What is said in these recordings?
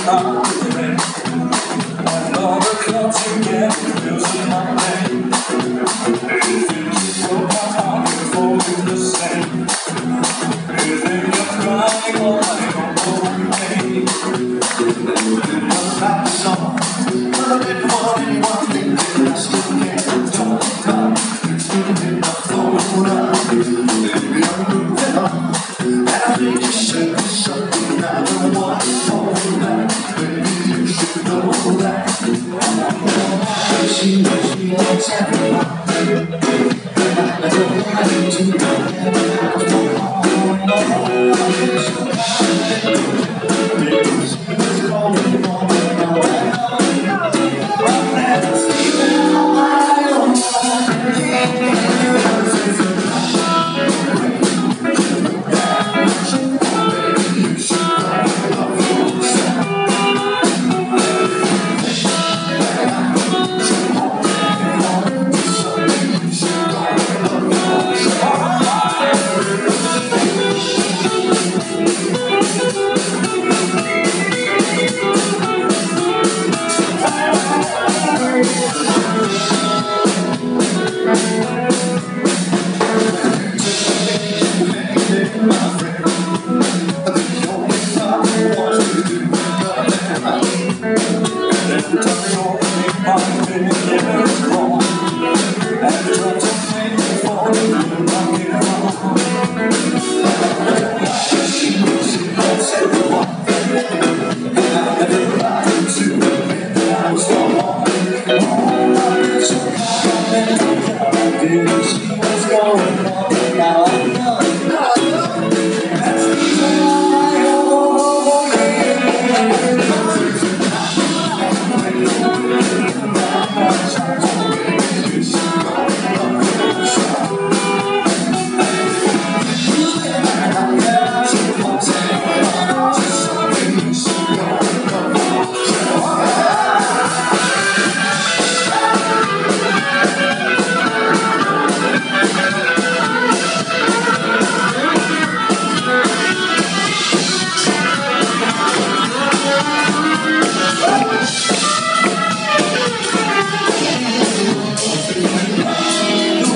out with the rain. And all the clubs you get, losing my name. You think you broke my heart before we the same. You think you're crying all night on pain. But that's all. But I didn't want anyone thinking I still can't talk about. It's good enough for now. Baby, I'm moving on. And I think you should be something I don't want for that. Baby, you should know that. She knows me wants everyone. And I don't want to go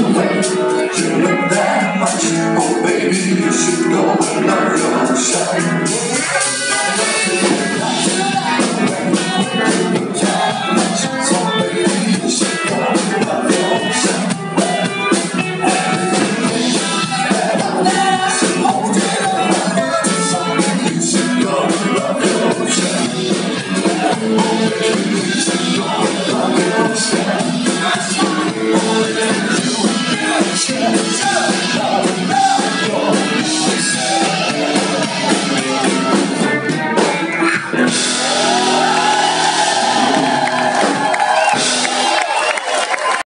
oh baby, you should go and love yourself.